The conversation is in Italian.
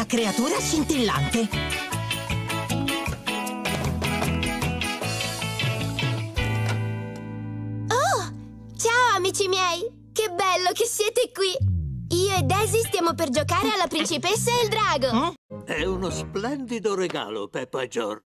creatura scintillante. Oh, ciao amici miei! Che bello che siete qui! Io e Daisy stiamo per giocare alla principessa e il drago. È uno splendido regalo, Peppa e George.